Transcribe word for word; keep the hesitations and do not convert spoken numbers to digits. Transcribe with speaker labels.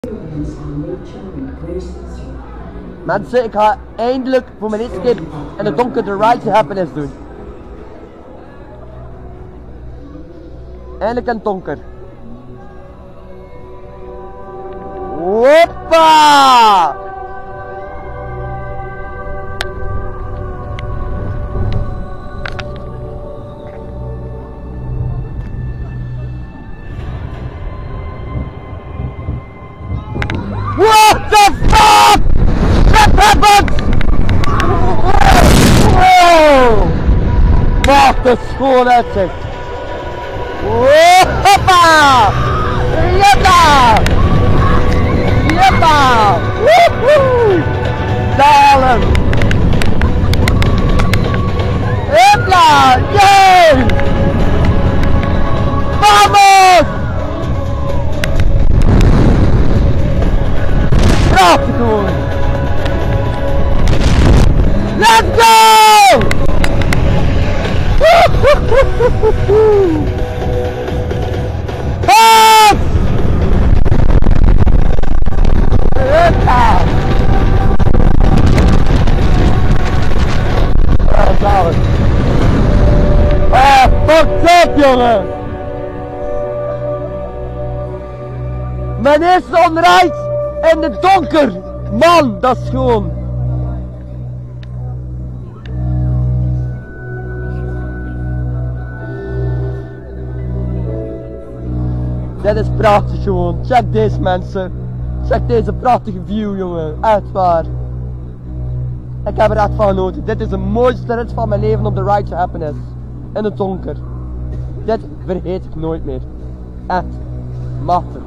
Speaker 1: Mensen, ik ga eindelijk voor mijn eerste keer in het donker de Ride to Happiness doen. Eindelijk in het donker. Hoppa! What the fuck? What happened? Wow! Maak de school uitzicht. Hoppa! Jeppa! Jeppa! Woehoe! Dalen! Hopla! Yay! Vamos! Prachtig gewoon! Let's go! Woehoehoehoehoe! Pas! Huppa! Ah, zalig. Ah, fucked up, jongen! Mijn eerste onrijd in het donker! Man, dat is gewoon... Dit is prachtig gewoon, check deze mensen. Check deze prachtige view jongen, echt waar. Ik heb er echt van genoten. Dit is de mooiste rit van mijn leven op de Ride to Happiness. In het donker. Dit vergeet ik nooit meer. Echt machtig.